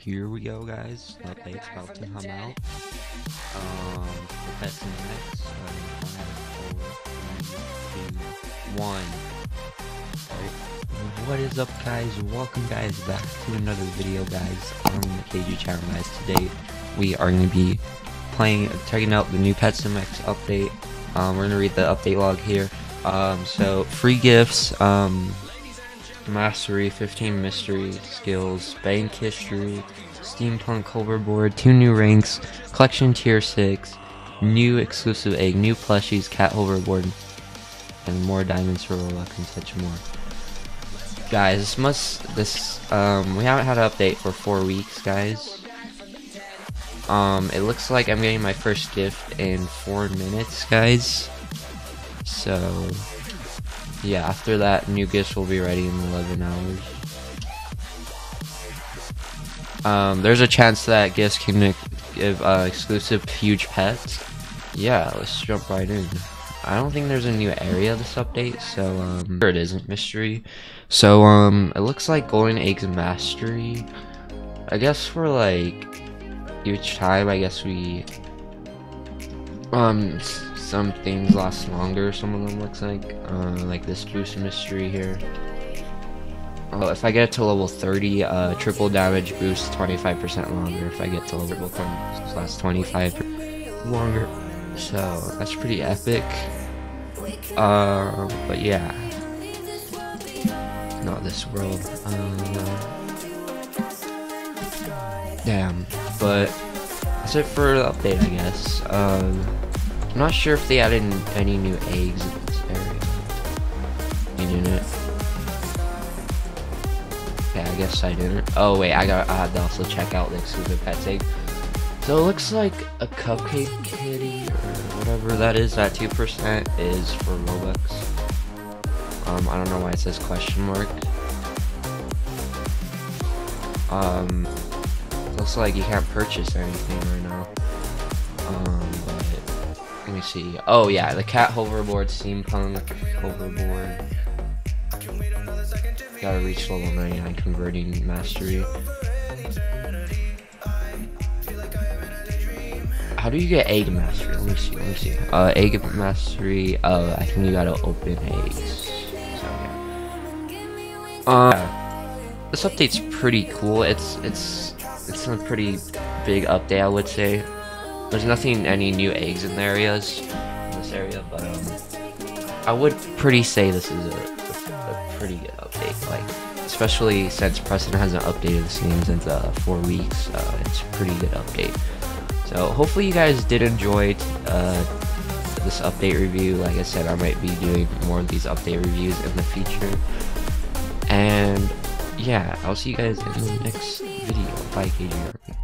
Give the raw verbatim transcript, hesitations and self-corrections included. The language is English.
Here we go, guys. The update's about to come out. Um, the best in the next. Um, one out of four, three, two, one. Alright. What is up, guys? Welcome, guys, back to another video, guys, on the K G channel, guys. Today, we are going to be playing, checking out the new PetSimX update. Um, we're going to read the update log here. Um, so, free gifts, um, Mastery, fifteen mystery skills, bank history, steampunk hoverboard, two new ranks, collection tier six, new exclusive egg, new plushies, cat hoverboard, and more diamonds for Roblox and such more. Guys, this must, this, um, we haven't had an update for four weeks, guys. Um, it looks like I'm getting my first gift in four minutes, guys. So, yeah, after that, new gifts will be ready in eleven hours. Um, there's a chance that gifts can give uh, exclusive huge pets. Yeah, let's jump right in. I don't think there's a new area this update, so um, here it isn't mystery. So um, it looks like golden eggs mastery. I guess for like each time, I guess we um. some things last longer, some of them looks like, uh, like this boost mystery here. Oh, if I get it to level thirty, uh, triple damage boost twenty-five percent longer. If I get to level thirty, so that's twenty-five longer. So that's pretty epic. Uh, but yeah, not this world. Uh, damn, but that's it for the update, I guess. Um. I'm not sure if they added any new eggs in this area. You didn't? Yeah, I guess I didn't. Oh wait, I got. I had to also check out the exclusive pets egg. So it looks like a cupcake kitty or whatever that is. That two percent is for Robux. Um, I don't know why it says question mark. Um, looks like you can't purchase anything right now. Um, but. Let me see. Oh yeah, the cat hoverboard, steampunk hoverboard. Gotta reach level ninety-nine converting mastery. How do you get egg mastery? Let me see, let me see. Uh, egg mastery, uh, I think you gotta open eggs. So yeah. Uh, this update's pretty cool. It's, it's, it's a pretty big update, I would say. There's nothing, any new eggs in the areas, in this area, but um, I would pretty say this is a, a, a pretty good update. Like, especially since Preston hasn't updated this game since uh, four weeks, uh, it's a pretty good update. So hopefully you guys did enjoy uh, this update review. Like I said, I might be doing more of these update reviews in the future. And yeah, I'll see you guys in the next video. Bye, K G.